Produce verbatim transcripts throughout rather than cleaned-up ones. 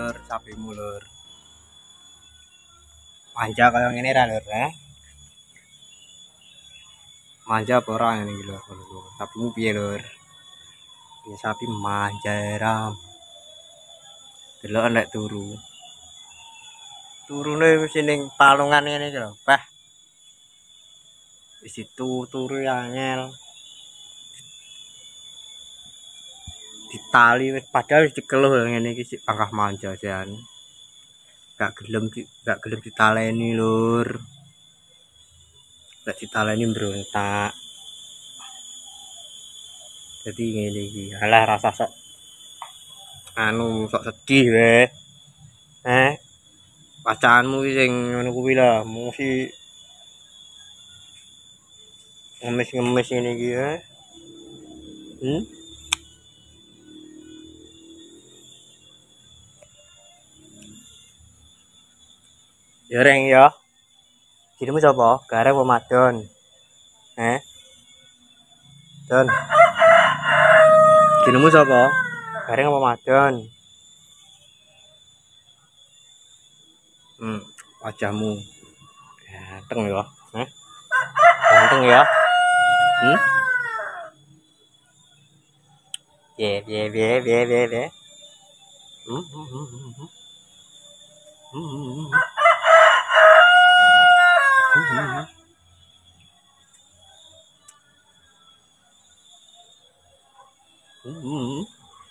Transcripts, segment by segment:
lur, sapimu lur. Manja kaya ngene ra lur, eh. Manja apa ora ngene iki lur. Sapimu piye lur? Ya sapi manja ram. Delok nek turu. Turune wis ning palungan ngene iki lho, bah. Wis itu turu angel. Ditali wis padahal wis dikeluh ngene iki sik pangkah manja jan. Gak gelem gak gelem ditaleni lur. Gak ditaleni mbrontak. Jadi ngene iki. Alah rasa sok anu sok sedih we. Eh. Pacanmu iki sing ngono kuwi lah, mesti ngemis-ngemis ngene iki ya. Hmm? Ya reng ya. Jenengmu sapa? Gareng apa Madon? Eh? Don. Jenengmu sapa? Gareng apa Madon? Hmm, wajahmu ganteng ya, eh? Ganteng ya. Hmm? Ye ye ye ye ye ye. Hmm. Hmm. Hmm. Hmm. Hmm. Hmm. Hmm.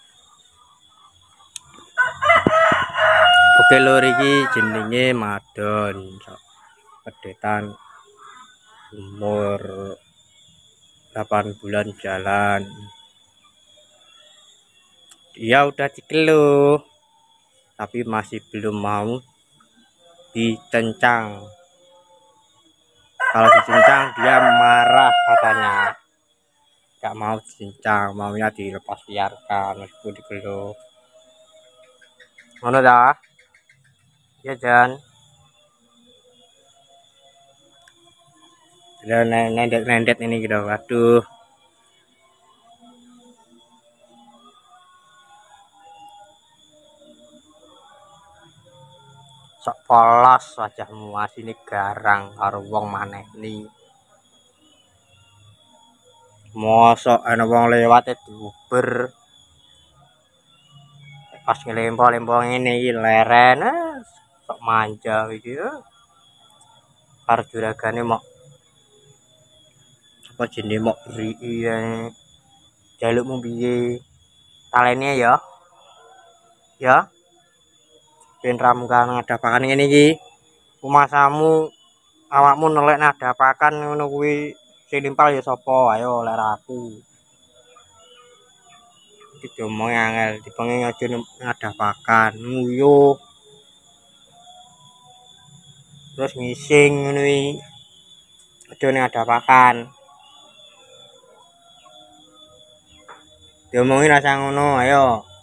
Oke lur iki jenenge Madon. Pedetan umur delapan bulan jalan. Dia udah dikeluh tapi masih belum mau dikencang. Kalau dikencang dia marah katanya. Gak mau dikencang, maunya dilepas liarkan meskipun dikeluh. Ngono dah. Ya Jan. Udah nendet-nendet ini gitu. Waduh. Sok polos wajahmu asine garang karo wong maneh ni. Mosok ana wong lewat e diuber. Pas ngelempo-lempo ngene iki leren sok manja iki. Karo juragane mok apa jenenge mok briki ya. Jalukmu piye? Talene ya. Ya. Ben ramukan ngadapakan ngene iki. Kumasamu awakmu nelek ngadapakan ngono kuwi sing nimpal ya sapa? Ayo lek aku. Iki diomong angel, dipengen aja ngadapakan, nguyuh. Terus ngising ngono iki. Aja ngadapakan. Diomongin rasa ngono, ayo.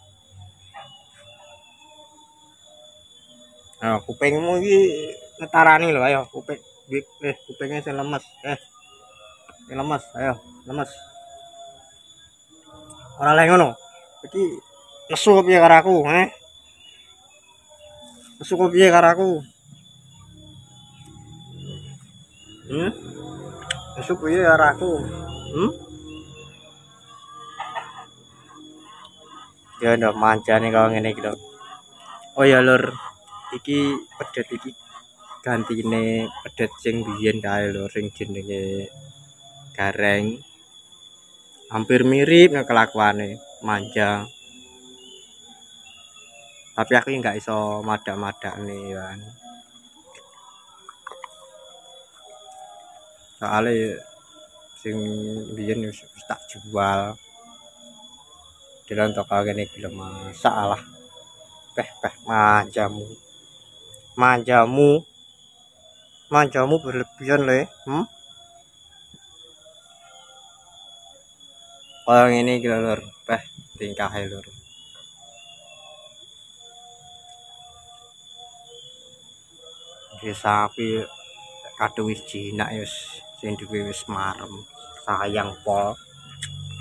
Nah, kupingmu iki ngetarani lho, ayo kuping. Eh, kupingnya sing lemes. Eh. Sing lemes, ayo, lemes. Ora leh ngono. Iki nesu piye karo aku, eh? Nesu piye karo aku? Hmm? Nesu piye karo aku? Hmm? Ya ndak manjane kok ngene iki lho. Oh ya lur, iki pedet iki gantine pedet sing biyen kae lho sing jenenge Gareng. Hampir mirip nek kelakuane, manja. Tapi aku nggak iso madak-madakne kan. Soale sing biyen wis tak jual. Dalan toko kene gelem masalah. Peh-peh manjamu. Manjamu. Manjamu berlebihan le, hmm? Kaya ngene iki lho lur, peh tingkahe lur. Iki sapi kadung wis jinak wis sing duwe wis marem, sayang pol.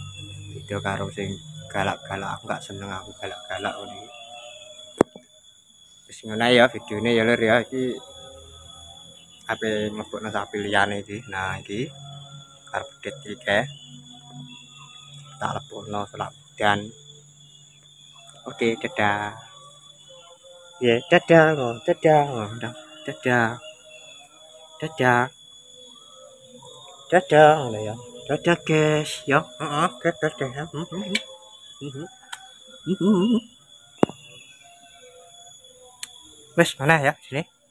Beda karo sing galak-galak, aku gak seneng aku galak-galak ngene iki. wis ngono ya videone ya lur ya iki ape ngebokno sapi liyane iki. Nah iki arep det iki kae tak lebokno selak dan oke dadah ya dadah oh dadah oh dadah dadah dadah ngono ya dadah guys ya heeh dadah wes mana ya sini